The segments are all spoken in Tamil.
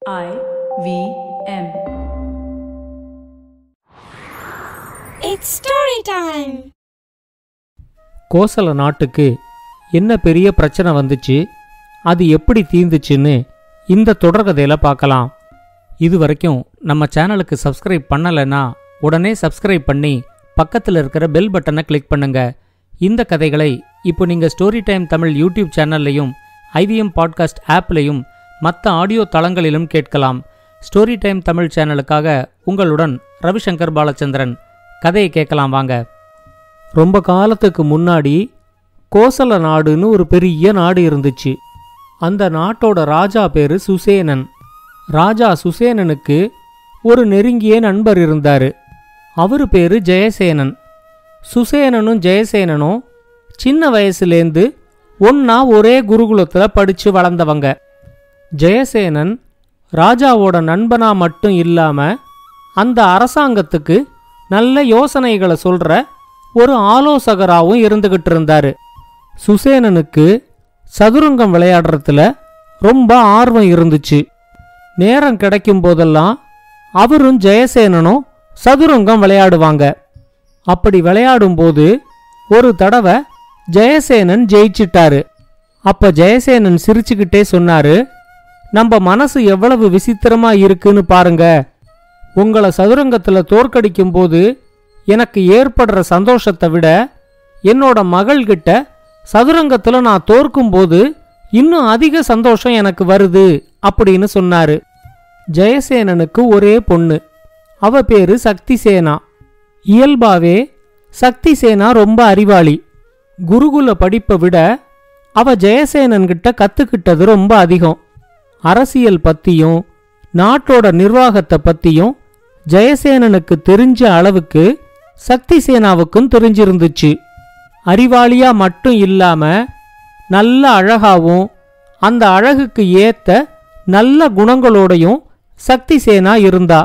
IVM. It's story time. Kosala நாட்டுக்கு என்ன பெரிய பிரச்சனை வந்துச்சு, அது எப்படி தீர்ந்துச்சுன்னு இந்த தொடர்கதையில பார்க்கலாம். இது வரைக்கும் நம்ம சேனலுக்கு சப்ஸ்கிரைப் பண்ணலைன்னா உடனே சப்ஸ்கிரைப் பண்ணி பக்கத்தில் இருக்கிற பெல் பட்டனை கிளிக் பண்ணுங்க. இந்த கதைகளை இப்போ நீங்கள் ஸ்டோரி டைம் தமிழ் யூடியூப் சேனல்லையும் IVM பாட்காஸ்ட் ஆப்லையும் மற்ற ஆடியோ தளங்களிலும் கேட்கலாம். ஸ்டோரி டைம் தமிழ் சேனலுக்காக உங்களுடன் ரவிசங்கர் பாலச்சந்திரன். கதையை கேட்கலாம் வாங்க. ரொம்ப காலத்துக்கு முன்னாடி கோசல நாடுன்னு ஒரு பெரிய நாடு இருந்துச்சு. அந்த நாட்டோட ராஜா பேரு சுசேனன். ராஜா சுசேனனுக்கு ஒரு நெருங்கிய நண்பர் இருந்தாரு. அவரு பேரு ஜெயசேனன். சுசேனனும் ஜெயசேனனும் சின்ன வயசுலேருந்து ஒன்னா ஒரே குருகுலத்தில் படிச்சு வளர்ந்தவங்க. ஜெயசேனன் ராஜாவோட நண்பனா மட்டும் இல்லாம அந்த அரசாங்கத்துக்கு நல்ல யோசனைகளை சொல்ற ஒரு ஆலோசகராகவும் இருந்துகிட்டு இருந்தாரு. சுசேனனுக்கு சதுரங்கம் விளையாடுறதுல ரொம்ப ஆர்வம் இருந்துச்சு. நேரம் கிடைக்கும் போதெல்லாம் அவரும் ஜெயசேனனும் சதுரங்கம் விளையாடுவாங்க. அப்படி விளையாடும்போது ஒரு தடவை ஜெயசேனன் ஜெயிச்சிட்டாரு. அப்ப ஜெயசேனன் சிரிச்சுக்கிட்டே சொன்னாரு, நம்ம மனசு எவ்வளவு விசித்திரமா இருக்குன்னு பாருங்க. உங்களை சதுரங்கத்துல தோற்கடிக்கும் போது எனக்கு ஏற்படுற சந்தோஷத்தை விட என்னோட மகள்கிட்ட சதுரங்கத்துல நான் தோற்கும்போது இன்னும் அதிக சந்தோஷம் எனக்கு வருது அப்படின்னு சொன்னாரு. ஜெயசேனனுக்கு ஒரே பொண்ணு. அவ பேரு சக்திசேனா. இயல்பாவே சக்திசேனா ரொம்ப அறிவாளி. குருகுல படிப்பை விட அவ ஜெயசேனன்கிட்ட கத்துக்கிட்டது ரொம்ப அதிகம். அரசியல் பத்தியும் நாட்டோட நிர்வாகத்தை பத்தியும் ஜெயசேனனுக்கு தெரிஞ்ச அளவுக்கு சக்திசேனாவுக்கும் தெரிஞ்சிருந்துச்சு. அறிவாளியா மட்டும் இல்லாம நல்ல அழகாவும் அந்த அழகுக்கு ஏத்த நல்ல குணங்களோடையும் சக்திசேனா இருந்தா.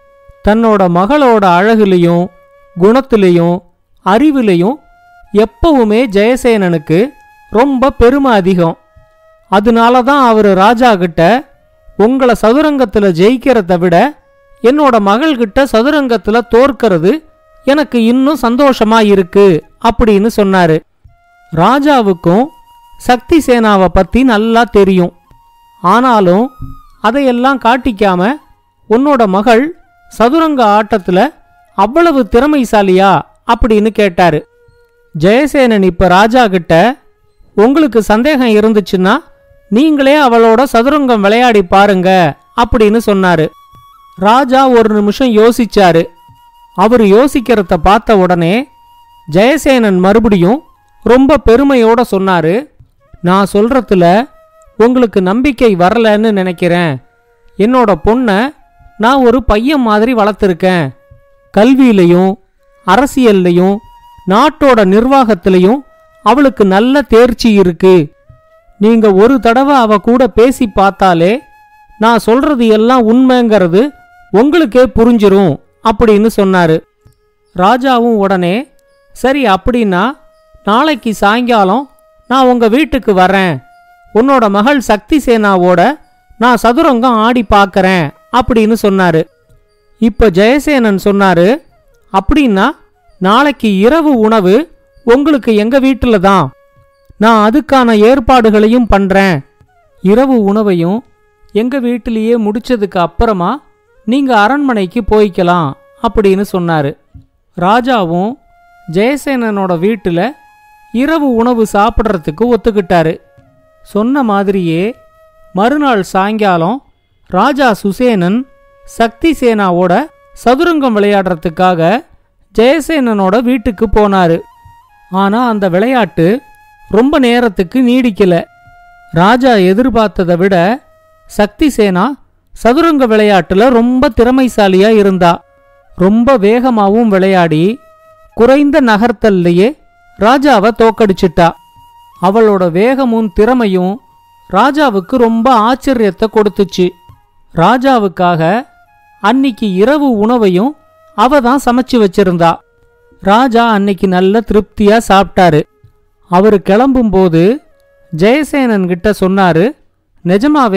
தன்னோட மகளோட அழகுலையும் குணத்திலையும் அறிவிலையும் எப்பவுமே ஜெயசேனனுக்கு ரொம்ப பெருமை அதிகம். அதனாலதான் அவரு ராஜா கிட்ட, உங்களை சதுரங்கத்துல ஜெயிக்கிறத விட என்னோட மகள்கிட்ட சதுரங்கத்துல தோற்கிறது எனக்கு இன்னும் சந்தோஷமா இருக்கு அப்படின்னு சொன்னாரு. ராஜாவுக்கும் சக்திசேனாவை பத்தி நல்லா தெரியும். ஆனாலும் அதையெல்லாம் காட்டிக்காம, உன்னோட மகள் சதுரங்க ஆட்டத்துல அவ்வளவு திறமைசாலியா அப்படின்னு கேட்டாரு. ஜெயசேனன் இப்ப ராஜா கிட்ட, உங்களுக்கு சந்தேகம் இருந்துச்சுன்னா நீங்களே அவளோட சதுரங்கம் விளையாடி பாருங்க அப்படின்னு சொன்னாரு. ராஜா ஒரு நிமிஷம் யோசிச்சாரு. அவரு யோசிக்கிறத பார்த்த உடனே ஜெயசேனன் மறுபடியும் ரொம்ப பெருமையோட சொன்னாரு, நான் சொல்றதுல உங்களுக்கு நம்பிக்கை வரலன்னு நினைக்கிறேன். என்னோட பொண்ணை நான் ஒரு பையன் மாதிரி வளர்த்துருக்கேன். கல்வியிலையும் அரசியல்லையும் நாட்டோட நிர்வாகத்திலையும் அவளுக்கு நல்ல தேர்ச்சி இருக்கு. நீங்க ஒரு தடவை அவ கூட பேசி பார்த்தாலே நான் சொல்றது எல்லாம் உண்மைங்கிறது உங்களுக்கே புரிஞ்சிரும் அப்படின்னு சொன்னாரு. ராஜாவும் உடனே, சரி அப்படின்னா நாளைக்கு சாயங்காலம் நான் உங்க வீட்டுக்கு வரேன். உன்னோட மகள் சக்திசேனாவோட நான் சதுரங்கம் ஆடி பார்க்கறேன் அப்படின்னு சொன்னாரு. இப்ப ஜெயசேனன் சொன்னாரு, அப்படின்னா நாளைக்கு இரவு உணவு உங்களுக்கு எங்க வீட்டுல தான். நான் அதுக்கான ஏற்பாடுகளையும் பண்றேன். இரவு உணவையும் எங்க வீட்டிலேயே முடிச்சதுக்கு அப்புறமா நீங்க அரண்மனைக்கு போய்க்கலாம் அப்படின்னு சொன்னாரு. ராஜாவும் ஜெயசேனனோட வீட்டுல இரவு உணவு சாப்பிட்றதுக்கு ஒத்துக்கிட்டாரு. சொன்ன மாதிரியே மறுநாள் சாயங்காலம் ராஜா சுசேனன் சக்திசேனாவோட சதுரங்கம் விளையாடுறதுக்காக ஜெயசேனனோட வீட்டுக்கு போனாரு. ஆனா அந்த விளையாட்டு ரொம்ப நேரத்துக்கு நீடிக்கல. ராஜா எதிர்பார்த்ததை விட சக்திசேனா சதுரங்க விளையாட்டுல ரொம்ப திறமைசாலியா இருந்தா. ரொம்ப வேகமாவும் விளையாடி குறைந்த நகர்த்தல்லையே ராஜாவை தோக்கடிச்சிட்டா. அவளோட வேகமும் திறமையும் ராஜாவுக்கு ரொம்ப ஆச்சரியத்தை கொடுத்துச்சு. ராஜாவுக்காக அன்னிக்கு இரவு உணவையும் அவ தான் சமைச்சு வச்சிருந்தா. ராஜா அன்னைக்கு நல்ல திருப்தியா சாப்பிட்டாரு. அவரு கிளம்பும்போது ஜெயசேனன் கிட்ட சொன்னாரு, நிஜமாவே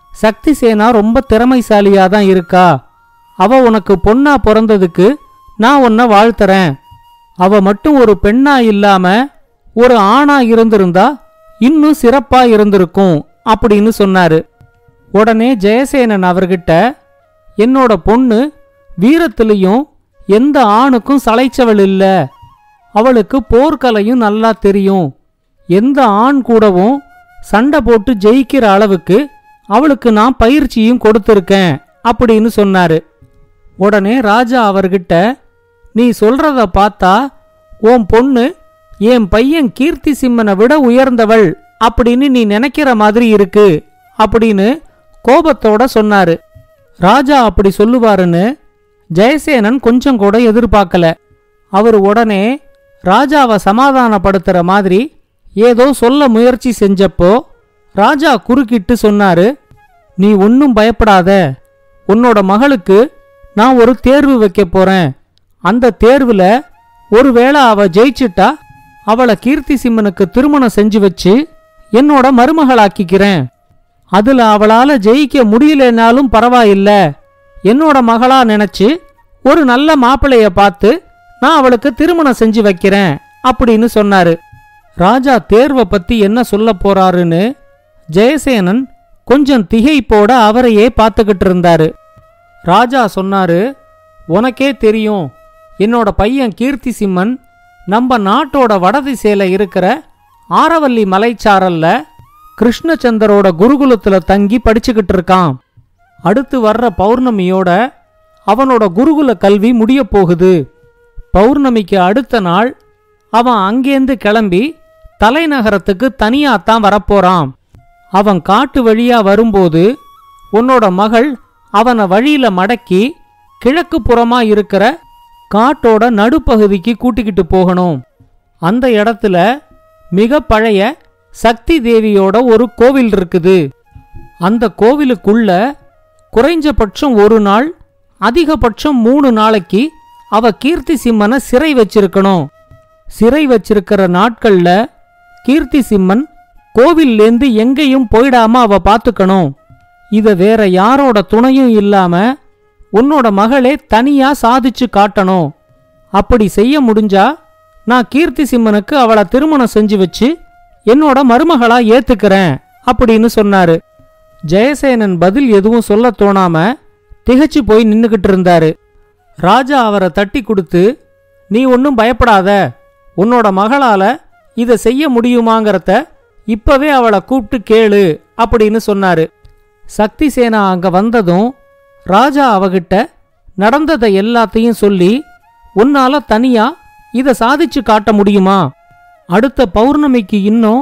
சக்தி சேனா ரொம்ப திறமைசாலியா தான் இருக்கா. அவ உனக்கு பொண்ணா பிறந்ததுக்கு நான் உன்னை வாழ்த்துறேன். அவ மட்டும் ஒரு பெண்ணா இல்லாம ஒரு ஆணா இருந்திருந்தா இன்னும் சிறப்பா இருந்திருக்கும் அப்படின்னு சொன்னாரு. உடனே ஜெயசேனன் அவர்கிட்ட, என்னோட பொண்ணு வீரத்திலையும் எந்த ஆணுக்கும் சளைச்சவள் இல்ல, அவளுக்கு போர்க்கலையும் நல்லா தெரியும், எந்த ஆண் கூடவும் சண்டை போட்டு ஜெயிக்கிற அளவுக்கு அவளுக்கு நான் பயிற்சியும் கொடுத்திருக்கேன் அப்படின்னு சொன்னாரு. உடனே ராஜா அவர்கிட்ட, நீ சொல்றத பார்த்தா உன் பொண்ணு என் பையன் கீர்த்தி சிம்மனை விட உயர்ந்தவள் அப்படின்னு நீ நினைக்கிற மாதிரி இருக்கு அப்படின்னு கோபத்தோட சொன்னாரு. ராஜா அப்படி சொல்லுவாருன்னு ஜெயசேனன் கொஞ்சம் கூட எதிர்பார்க்கல. அவர் உடனே ராஜாவை சமாதானப்படுத்துற மாதிரி ஏதோ சொல்ல முயற்சி செஞ்சப்போ ராஜா குறுக்கிட்டு சொன்னாரு, நீ ஒன்னும் பயப்படாத, உன்னோட மகளுக்கு நான் ஒரு தேர்வு வைக்க போறேன். அந்த தேர்வுல ஒருவேளை அவ ஜெயிச்சிட்டா அவளை கீர்த்தி சிம்மனுக்கு திருமணம் செஞ்சு வச்சு என்னோட மருமகளாக்கிக்கிறேன். அதுல அவளால ஜெயிக்க முடியலனாலும் பரவாயில்ல, என்னோட மகளா நினைச்சு ஒரு நல்ல மாப்பிளைய பார்த்து நான் அவளுக்கு திருமணம் செஞ்சு வைக்கிறேன் அப்படின்னு சொன்னாரு. ராஜா தேர்வை பத்தி என்ன சொல்ல போறாருன்னு ஜெயசேனன் கொஞ்சம் திகைப்போட அவரையே பார்த்துக்கிட்டு இருந்தாரு. ராஜா சொன்னாரு, உனக்கே தெரியும், என்னோட பையன் கீர்த்தி சிம்மன் நம்ம நாட்டோட வடதிசையில இருக்கிற ஆரவல்லி மலைச்சாரல்ல கிருஷ்ணச்சந்தரோட குருகுலத்துல தங்கி படிச்சுக்கிட்டு இருக்கான். அடுத்து வர்ற பௌர்ணமியோட அவனோட குருகுல கல்வி முடிய போகுது. பௌர்ணமிக்கு அடுத்த நாள் அவன் அங்கேந்து கிளம்பி தலைநகரத்துக்கு தனியாத்தான் வரப்போறான். அவன் காட்டு வழியா வரும்போது உன்னோட மகள் அவனை வழியில மடக்கி கிழக்கு புறமா இருக்கிற காட்டோட நடுப்பகுதிக்கு கூட்டிக்கிட்டு போகணும். அந்த இடத்துல மிக பழைய சக்தி தேவியோட ஒரு கோவில் இருக்குது. அந்த கோவிலுக்குள்ள குறைஞ்சபட்சம் ஒரு நாள், அதிகபட்சம் 3 நாளைக்கு அவ கீர்த்தி சிம்மனை சிறை வச்சிருக்கணும். சிறை வச்சிருக்கிற நாட்கள்ல கீர்த்தி சிம்மன் கோவில்லேந்து எங்கேயும் போயிடாம அவ பாத்துக்கணும். இத வேற யாரோட துணையும் இல்லாம உன்னோட மகளே தனியா சாதிச்சு காட்டணும். அப்படி செய்ய முடிஞ்சா நான் கீர்த்தி சிம்மனுக்கு அவளை திருமணம் செஞ்சு வச்சு என்னோட மருமகளா ஏத்துக்கிறேன் அப்படின்னு சொன்னாரு. ஜெயசேனன் பதில் எதுவும் சொல்ல தோணாம திகச்சு போய் நின்னுகிட்டு இருந்தாரு. ராஜா அவரை தட்டி கொடுத்து, நீ ஒன்னும் பயப்படாத, உன்னோட மகளால இத செய்ய முடியுமாங்கிறத இப்பவே அவளை கூப்பிட்டு கேளு அப்படின்னு சொன்னாரு. சக்தி சேனா அங்க வந்ததும் ராஜா அவகிட்ட நடந்ததை எல்லாத்தையும் சொல்லி, உன்னால தனியா இத சாதிச்சு காட்ட முடியுமா? அடுத்த பௌர்ணமிக்கு இன்னும்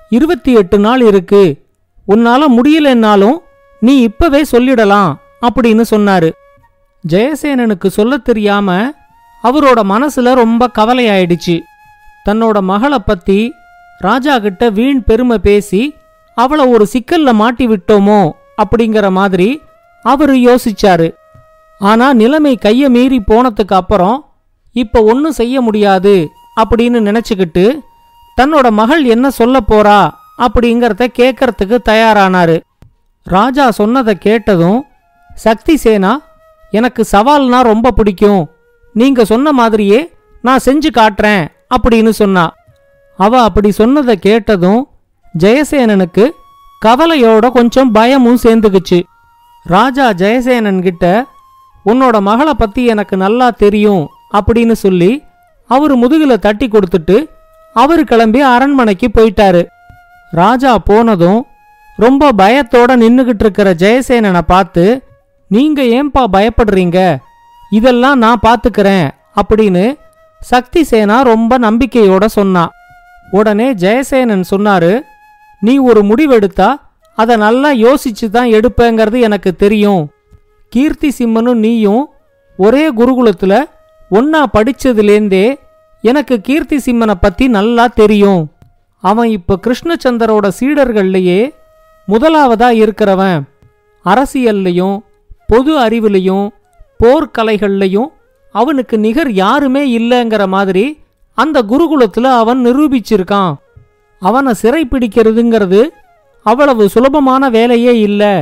28 நாள் இருக்கு. உன்னால முடியலன்னாலும் நீ இப்பவே சொல்லிடலாம் அப்படின்னு சொன்னாரு. ஜெயசேனனுக்கு சொல்ல தெரியாம அவரோட மனசுல ரொம்ப கவலையாயிடுச்சு. தன்னோட மகளை பத்தி ராஜா கிட்ட வீண் பெருமை பேசி அவளை ஒரு சிக்கல்ல மாட்டி விட்டோமோ அப்படிங்கிற மாதிரி அவரு யோசிச்சாரு. ஆனா நிலைமை கைய மீறி போனதுக்கு அப்புறம் இப்ப ஒன்னும் செய்ய முடியாது அப்படின்னு நினைச்சுக்கிட்டு தன்னோட மகள் என்ன சொல்ல போறா அப்படிங்கறத கேட்கறதுக்கு தயாரானாரு. ராஜா சொன்னதை கேட்டதும், சக்தி சேனா, எனக்கு சவால்னா ரொம்ப பிடிக்கும், நீங்க சொன்ன மாதிரியே நான் செஞ்சு காட்டுறேன் அப்படின்னு சொன்னா. அவ அப்படி சொன்னதை கேட்டதும் ஜெயசேனனுக்கு கவலையோட கொஞ்சம் பயமும் சேர்ந்துக்குச்சு. ராஜா ஜெயசேனன் கிட்ட, உன்னோட மகளை பத்தி எனக்கு நல்லா தெரியும் அப்படின்னு சொல்லி அவரு முதுகுல தட்டி கொடுத்துட்டு அவரு கிளம்பி அரண்மனைக்கு போயிட்டாரு. ராஜா போனதும் ரொம்ப பயத்தோட நின்னுகிட்டு இருக்கிற ஜெயசேனனை பார்த்து, நீங்க ஏன்பா பயப்படுறீங்க, இதெல்லாம் நான் பாத்துக்கிறேன் அப்படின்னு சக்தி சேனா ரொம்ப நம்பிக்கையோட சொன்னா. உடனே ஜெயசேனன் சொன்னாரு, நீ ஒரு முடிவெடுத்தா அதை நல்லா யோசிச்சு தான் எடுப்பேங்கிறது எனக்கு தெரியும். கீர்த்தி சிம்மனும் நீயும் ஒரே குருகுலத்துல ஒன்னா படிச்சதுலேருந்தே எனக்கு கீர்த்தி சிம்மனை பத்தி நல்லா தெரியும். அவன் இப்ப கிருஷ்ணச்சந்தரோட சீடர்கள்லயே முதலாவதா இருக்கிறவன். அரசியல்லையும் பொது அறிவுலையும் போர்க்கலைகள்லையும் அவனுக்கு நிகர் யாருமே இல்லைங்கிற மாதிரி அந்த குருகுலத்துல அவன் நிரூபிச்சிருக்கான். அவனை சிறை பிடிக்கிறதுங்கிறது அவ்வளவு சுலபமான வேலையே இல்ல.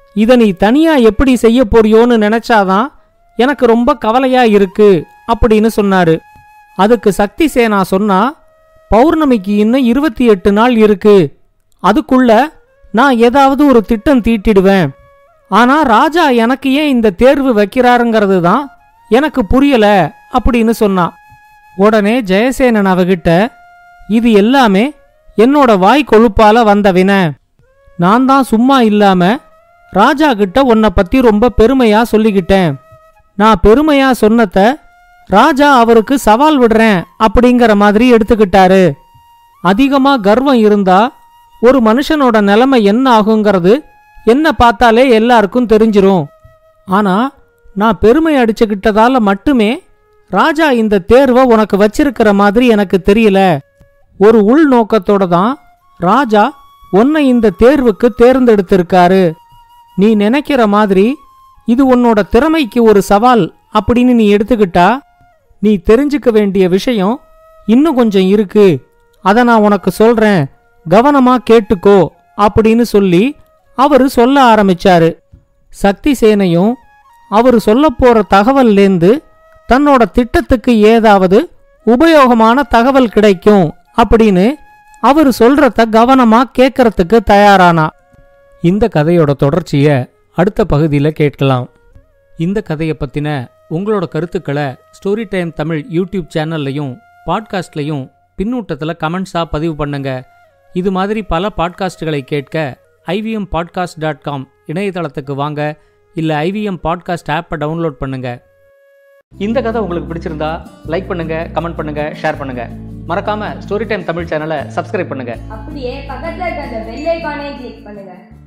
இத நீ தனியா எப்படி செய்ய போறியோன்னு நினைச்சாதான் எனக்கு ரொம்ப கவலையா இருக்கு அப்படின்னு சொன்னாரு. அதுக்கு சக்தி சேனா சொன்னா, பௌர்ணமிக்கு இன்னும் 28 நாள் இருக்கு, அதுக்குள்ள நான் ஏதாவது ஒரு திட்டம் தீட்டிடுவேன். ஆனா ராஜா எனக்கு ஏன் இந்த தேர்வு வைக்கிறாருங்கிறது தான் எனக்கு புரியல அப்படின்னு சொன்னான். உடனே ஜெயசேனன் அவகிட்ட, இது எல்லாமே என்னோட வாய் கொழுப்பால வந்தவின. நான் தான் சும்மா இல்லாம ராஜா கிட்ட உன்னை பத்தி ரொம்ப பெருமையா சொல்லிக்கிட்டேன். நான் பெருமையா சொன்னத ராஜா அவருக்கு சவால் விடுறேன் அப்படிங்கிற மாதிரி எடுத்துக்கிட்டாரு. அதிகமா கர்வம் இருந்தா ஒரு மனுஷனோட நிலைமை என்ன ஆகுங்கிறது என்ன பார்த்தாலே எல்லாருக்கும் தெரிஞ்சிரும். ஆனா நான் பெருமை அடிச்சுக்கிட்டதால மட்டுமே ராஜா இந்த தேர்வை உனக்கு வச்சிருக்கிற மாதிரி எனக்கு தெரியல. ஒரு உள்நோக்கத்தோட தான் ராஜா உன்னை இந்த தேர்வுக்கு தேர்ந்தெடுத்திருக்காரு. நீ நினைக்கிற மாதிரி இது உன்னோட திறமைக்கு ஒரு சவால் அப்படின்னு நீ எடுத்துக்கிட்டா, நீ தெரிஞ்சுக்க வேண்டிய விஷயம் இன்னும் கொஞ்சம் இருக்கு. அத நான் உனக்கு சொல்றேன், கவனமா கேட்டுக்கோ அப்படின்னு சொல்லி அவரு சொல்ல ஆரம்பிச்சாரு. சக்தி சேனையும் அவரு சொல்ல போற தகவல்லேந்து தன்னோட திட்டத்துக்கு ஏதாவது உபயோகமான தகவல் கிடைக்கும் அப்படின்னு அவரு சொல்றத கவனமா கேட்கறதுக்கு தயாரானா. இந்த கதையோட தொடர்ச்சிய அடுத்த பகுதியில் கேட்கலாம். இந்த கதையை பத்தின உங்களோட கருத்துக்களை ஸ்டோரி டைம் தமிழ் யூடியூப் சேனல்லையும் பாட்காஸ்ட்லையும் பின்னூட்டத்தில் கமெண்ட்ஸா பதிவு பண்ணுங்க. இது மாதிரி பல பாட்காஸ்டுகளை கேட்க ivmpodcast.com இணையதளத்துக்கு வாங்க, இல்ல IVM பாட்காஸ்ட் ஆப்பை டவுன்லோட் பண்ணுங்க. இந்த கதை உங்களுக்கு பிடிச்சிருந்தா லைக் பண்ணுங்க, கமெண்ட் பண்ணுங்க, ஷேர் பண்ணுங்க. மறக்காம ஸ்டோரி டைம் தமிழ் சேனலை சப்ஸ்கிரைப் பண்ணுங்க. அப்படியே பக்கத்துல இருக்க அந்த பெல் ஐகானை கிளிக் பண்ணுங்க.